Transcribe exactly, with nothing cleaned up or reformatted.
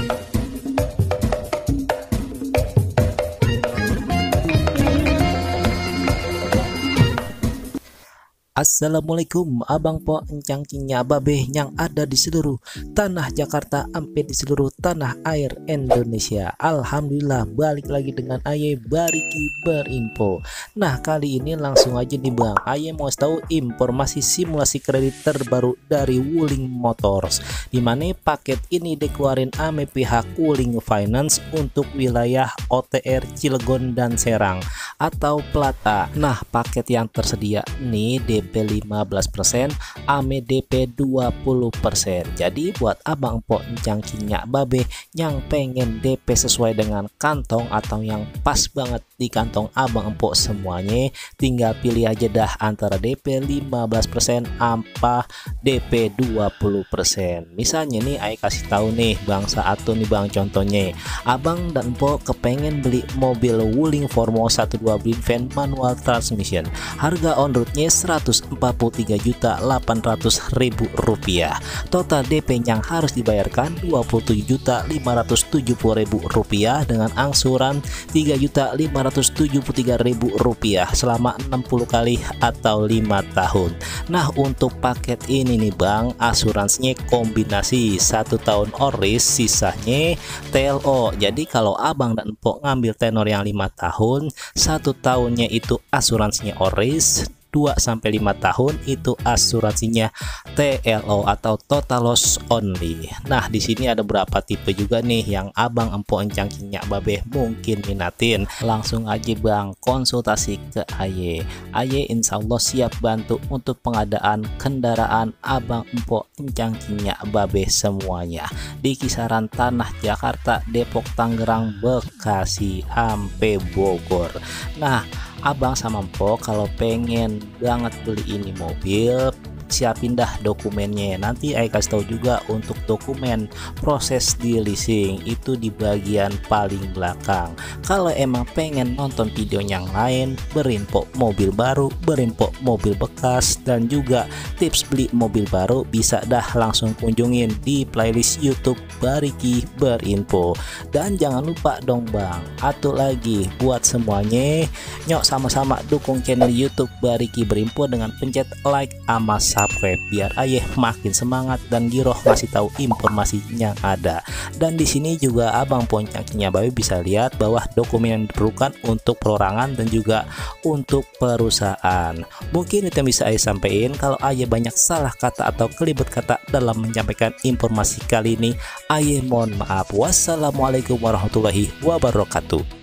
Assalamualaikum abang po encang cinya babe yang ada di seluruh tanah Jakarta, hampir di seluruh tanah air Indonesia. Alhamdulillah balik lagi dengan Aye Bariki Berinfo. Nah kali ini langsung aja nih bang, Aye mau tahu informasi simulasi kredit terbaru dari Wuling Motors, dimana paket ini dikeluarin ame pihak Wuling Finance untuk wilayah O T R Cilegon dan Serang atau Plata. Nah paket yang tersedia nih D P lima belas persen ame D P dua puluh persen. Jadi buat abang po encang cinya babe yang pengen D P sesuai dengan kantong atau yang pas banget di kantong abang empok semuanya, tinggal pilih aja dah antara D P lima belas persen apa D P dua puluh persen. Misalnya nih Ayo kasih tahu nih bang satu nih bang, contohnya abang dan empok kepengen beli mobil Wuling Formo satu dua Blind Van manual transmission, harga on roadnya seratus empat puluh tiga juta delapan ratus ribu rupiah. Total D P yang harus dibayarkan dua puluh tujuh juta lima ratus tujuh puluh ribu rupiah dengan angsuran tiga juta lima ratus tujuh puluh tiga ribu rupiah selama enam puluh kali atau lima tahun. Nah untuk paket ini nih bang, asuransinya kombinasi satu tahun oris, sisanya T L O. Jadi kalau abang dan empok ngambil tenor yang lima tahun, satu tahunnya itu asuransinya oris, dua sampai lima tahun itu asuransinya T L O atau total loss only. Nah di sini ada beberapa tipe juga nih yang abang empok encang cinyak babe mungkin minatin. Langsung aja bang konsultasi ke Aye. Aye insya Allah siap bantu untuk pengadaan kendaraan abang empok encang cinyak babe semuanya di kisaran tanah Jakarta, Depok, Tangerang, Bekasi, sampai Bogor. Nah abang sama empok kalau pengen banget beli ini mobil, siapin dah dokumennya. Nanti Ayo kasih tahu juga untuk dokumen proses di leasing itu di bagian paling belakang. Kalau emang pengen nonton video yang lain, berinfo mobil baru, berinfo mobil bekas, dan juga tips beli mobil baru, bisa dah langsung kunjungin di playlist YouTube Bariki Berinfo. Dan jangan lupa dong bang, atuh lagi buat semuanya, nyok sama-sama dukung channel YouTube Bariki Berinfo dengan pencet like sama subscribe biar Ayah makin semangat dan giroh ngasih tahu informasi yang ada. Dan di sini juga abang poncangnya babe bisa lihat bahwa dokumen yang diperlukan untuk perorangan dan juga untuk perusahaan. Mungkin itu yang bisa Ayah sampaikan. Kalau Ayah banyak salah kata atau kelibet kata dalam menyampaikan informasi kali ini, Ayah mohon maaf. Wassalamualaikum warahmatullahi wabarakatuh.